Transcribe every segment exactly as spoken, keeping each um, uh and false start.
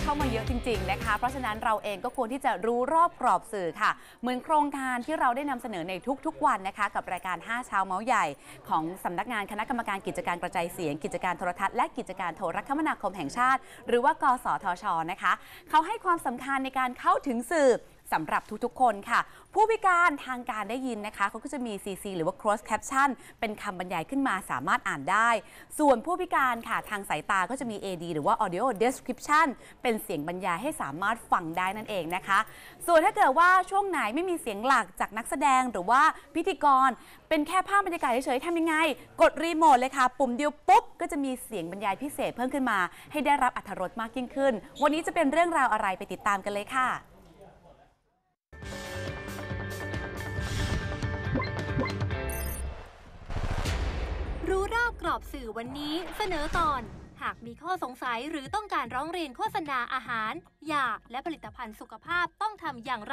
เข้ามาเยอะจริงๆนะคะเพราะฉะนั้นเราเองก็ควรที่จะรู้รอบกรอบสื่อค่ะเหมือนโครงการที่เราได้นำเสนอในทุกๆวันนะคะกับรายการห้าเช้าเมาส์ใหญ่ของสำนักงานคณะกรรมการกิจการกระจายเสียงกิจการโทรทัศน์และกิจการโทรคมนาคมแห่งชาติหรือว่ากสทช.นะคะเขาให้ความสำคัญในการเข้าถึงสื่อสำหรับทุกๆคนค่ะผู้พิการทางการได้ยินนะคะเขาก็จะมี ซี ซี หรือว่า cross caption เป็นคำบรรยายขึ้นมาสามารถอ่านได้ส่วนผู้พิการค่ะทางสายตาก็จะมี เอ ดี หรือว่า audio description เป็นเสียงบรรยายให้สามารถฟังได้นั่นเองนะคะส่วนถ้าเกิดว่าช่วงไหนไม่มีเสียงหลักจากนักแสดงหรือว่าพิธีกรเป็นแค่ภาพบรรยากาศเฉยๆทำยังไงกดรีโมทเลยค่ะปุ่มเดียวปุ๊บก็จะมีเสียงบรรยายพิเศษเพิ่มขึ้นมาให้ได้รับอรรถรสมากยิ่งขึ้นวันนี้จะเป็นเรื่องราวอะไรไปติดตามกันเลยค่ะรู้รอบกรอบสื่อวันนี้เสนอตอนหากมีข้อสงสัยหรือต้องการร้องเรียนโฆษณาอาหารยาและผลิตภัณฑ์สุขภาพต้องทำอย่างไร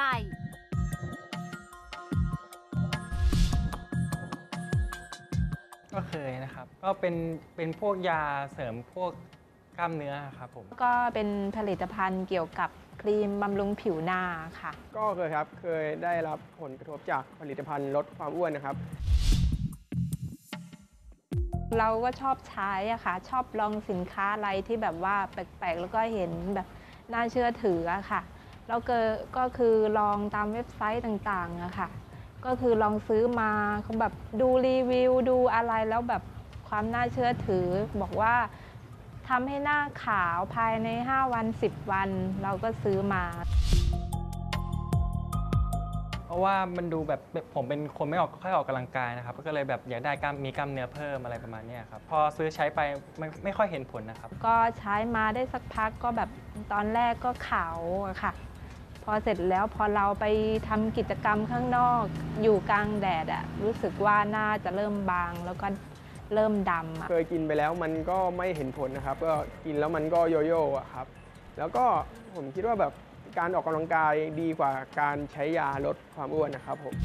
ก็เคยนะครับก็เป็นเป็นพวกยาเสริมพวกกล้ามเนื้อครับผมก็เป็นผลิตภัณฑ์เกี่ยวกับครีมบำรุงผิวหน้าค่ะก็เคยครับเคยได้รับผลกระทบจากผลิตภัณฑ์ลดความอ้วนนะครับเราก็ชอบใช้อะค่ะชอบลองสินค้าอะไรที่แบบว่าแปลกๆแล้วก็เห็นแบบน่าเชื่อถืออะค่ะแล้วก็ก็คือลองตามเว็บไซต์ต่างๆอะค่ะก็คือลองซื้อมาเขาแบบดูรีวิวดูอะไรแล้วแบบความน่าเชื่อถือบอกว่าทำให้หน้าขาวภายในห้าวันสิบวันเราก็ซื้อมาเพราะว่ามันดูแบบผมเป็นคนไม่ออกค่อยออกกำลังกายนะครับก็เลยแบบอยากได้กล้ามมีกล้ามเนื้อเพิ่มอะไรประมาณนี้ครับพอซื้อใช้ไปไม่ไม่ค่อยเห็นผลนะครับก็ใช้มาได้สักพักก็แบบตอนแรกก็ขาวอะค่ะพอเสร็จแล้วพอเราไปทำกิจกรรมข้างนอกอยู่กลางแดดอะรู้สึกว่าหน้าจะเริ่มบางแล้วก็เริ่มดำอะเคยกินไปแล้วมันก็ไม่เห็นผลนะครับก็กินแล้วมันก็โยโย่อะครับแล้วก็ผมคิดว่าแบบการออกกำลังกายดีกว่าการใช้ยาลดความอ้วนนะครับผม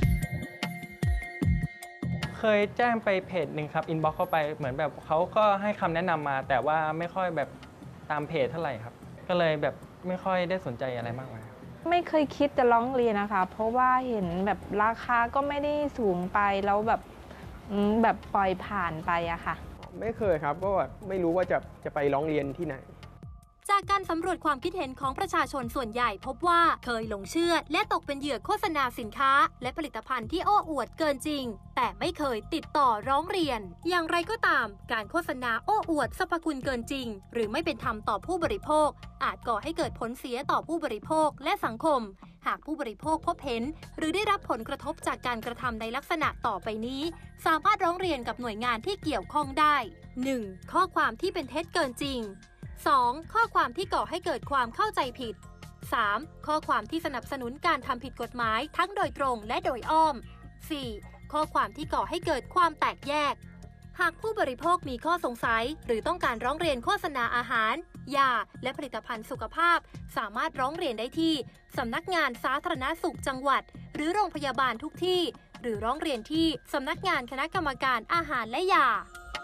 เคยแจ้งไปเพจหนึ่งครับอินบ็อกซ์เข้าไปเหมือนแบบเขาก็ให้คำแนะนำมาแต่ว่าไม่ค่อยแบบตามเพจเท่าไหร่ครับก็เลยแบบไม่ค่อยได้สนใจอะไรมากมายไม่เคยคิดจะร้องเรียนนะคะเพราะว่าเห็นแบบราคาก็ไม่ได้สูงไปแล้วแบบแบบปล่อยผ่านไปอะค่ะไม่เคยครับก็ไม่รู้ว่าจะจะไปร้องเรียนที่ไหนจากการสำรวจความคิดเห็นของประชาชนส่วนใหญ่พบว่าเคยหลงเชื่อและตกเป็นเหยื่อโฆษณาสินค้าและผลิตภัณฑ์ที่โอ้อวดเกินจริงแต่ไม่เคยติดต่อร้องเรียนอย่างไรก็ตามการโฆษณาโอ้อวดสรรพคุณเกินจริงหรือไม่เป็นธรรมต่อผู้บริโภคอาจก่อให้เกิดผลเสียต่อผู้บริโภคและสังคมหากผู้บริโภคพบเห็นหรือได้รับผลกระทบจากการกระทำในลักษณะต่อไปนี้สามารถร้องเรียนกับหน่วยงานที่เกี่ยวข้องได้ หนึ่ง ข้อความที่เป็นเท็จเกินจริงสอง ข้อความที่ก่อให้เกิดความเข้าใจผิด สาม ข้อความที่สนับสนุนการทำผิดกฎหมายทั้งโดยตรงและโดยอ้อม สี่ ข้อความที่ก่อให้เกิดความแตกแยกหากผู้บริโภคมีข้อสงสัยหรือต้องการร้องเรียนโฆษณาอาหารยาและผลิตภัณฑ์สุขภาพสามารถร้องเรียนได้ที่สำนักงานสาธารณสุขจังหวัดหรือโรงพยาบาลทุกที่หรือร้องเรียนที่สำนักงานคณะกรรมการอาหารและยา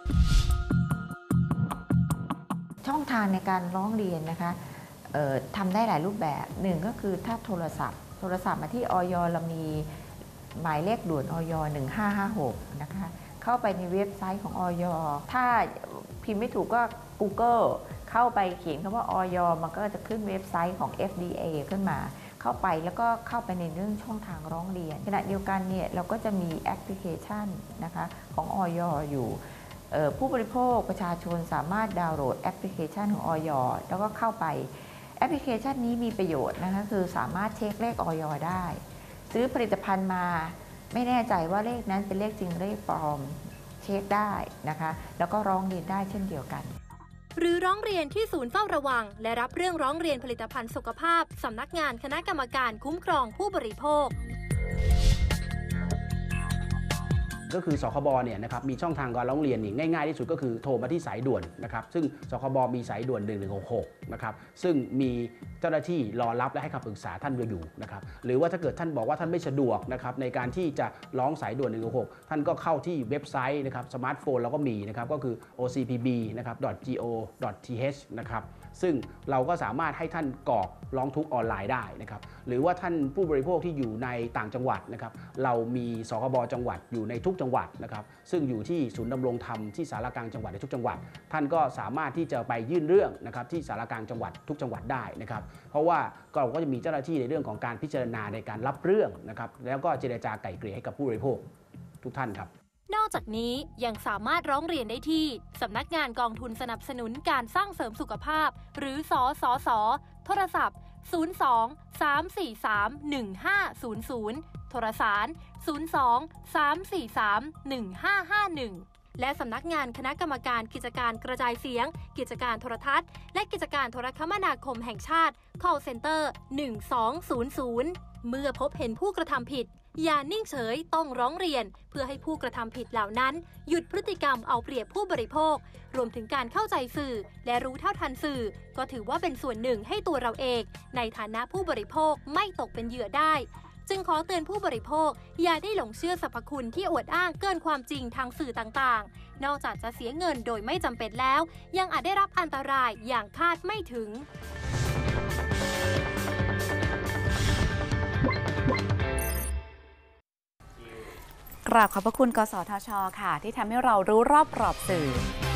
ช่องทางในการร้องเรียนนะคะทำได้หลายรูปแบบหนึ่งก็คือถ้าโทรศัพท์โทรศัพท์มาที่อย.เรามีหมายเลขด่วนอย.หนึ่งห้าห้าหกนะคะเข้าไปในเว็บไซต์ของอย.ถ้าพิมพ์ไม่ถูกก็ Google เข้าไปเขียนคำว่าอย.มันก็จะขึ้นเว็บไซต์ของ เอฟ ดี เอ ขึ้นมาเข้าไปแล้วก็เข้าไปในเรื่องช่องทางร้องเรียนขณะเดียวกันเนี่ยเราก็จะมีแอปพลิเคชันนะคะของอย.อยู่ผู้บริโภคประชาชนสามารถดาวน์โหลดแอปพลิเคชันของอย.แล้วก็เข้าไปแอปพลิเคชันนี้มีประโยชน์นะคะคือสามารถเช็คเลขอย.ได้ซื้อผลิตภัณฑ์มาไม่แน่ใจว่าเลขนั้นเป็นเลขจริงเลขปลอมเช็คได้นะคะแล้วก็ร้องเรียนได้เช่นเดียวกันหรือร้องเรียนที่ศูนย์เฝ้าระวังและรับเรื่องร้องเรียนผลิตภัณฑ์สุขภาพสำนักงานคณะกรรมการคุ้มครองผู้บริโภคก็คือสคบเนี่ยนะครับมีช่องทางการร้องเรียนนี่ง่ายๆที่สุดก็คือโทรมาที่สายด่วนนะครับซึ่งสคบมีสายด่วนหนึ่งหนึ่งหกหกนะครับซึ่งมีเจ้าหน้าที่รอรับและให้คำปรึกษาท่านอยู่นะครับหรือว่าถ้าเกิดท่านบอกว่าท่านไม่สะดวกนะครับในการที่จะร้องสายด่วนหนึ่งหกหกท่านก็เข้าที่เว็บไซต์นะครับสมาร์ทโฟนเราก็มีนะครับก็คือ โอ ซี พี บี นะครับ .go .th นะครับซึ่งเราก็สามารถให้ท่านกรอกร้องทุกข์ออนไลน์ได้นะครับหรือว่าท่านผู้บริโภคที่อยู่ในต่างจังหวัดนะครับเรามีสคบจังหวัดอยู่ในทุกจังหวัดนะครับซึ่งอยู่ที่ศูนย์ดำรงธรรมที่สารกลางจังหวัดในทุกจังหวัดท่านก็สามารถที่จะไปยื่นเรื่องนะครับที่สารกลางจังหวัดทุกจังหวัดได้นะครับเพราะว่าเราก็จะมีเจ้าหน้าที่ในเรื่องของการพิจารณาในการรับเรื่องนะครับแล้วก็เจรจาไกล่เกลี่ยให้กับผู้บริโภคทุกท่านครับนอกจากนี้ยังสามารถร้องเรียนได้ที่สำนักงานกองทุนสนับสนุนการสร้างเสริมสุขภาพหรือสสสโทรศัพท์ศูนย์ สอง สาม สี่ สาม หนึ่ง ห้า ศูนย์ ศูนย์โทรสารศูนย์ สอง สาม สี่ สาม หนึ่ง ห้า ห้า หนึ่งและสำนักงานคณะกรรมการกิจการกระจายเสียงกิจการโทรทัศน์และกิจการโทรคมนาคมแห่งชาติ call center หนึ่ง สอง ศูนย์ ศูนย์เมื่อพบเห็นผู้กระทำผิดอย่านิ่งเฉยต้องร้องเรียนเพื่อให้ผู้กระทำผิดเหล่านั้นหยุดพฤติกรรมเอาเปรียบผู้บริโภครวมถึงการเข้าใจสื่อและรู้เท่าทันสื่อก็ถือว่าเป็นส่วนหนึ่งให้ตัวเราเองในฐานะผู้บริโภคไม่ตกเป็นเหยื่อได้จึงขอเตือนผู้บริโภคอย่าได้หลงเชื่อสรรพคุณที่อวดอ้างเกินความจริงทางสื่อต่างๆนอกจากจะเสียเงินโดยไม่จำเป็นแล้วยังอาจได้รับอันตรายอย่างคาดไม่ถึงกราบขอบพระคุณกสทช.ค่ะที่ทำให้เรารู้รอบกรอบสื่อ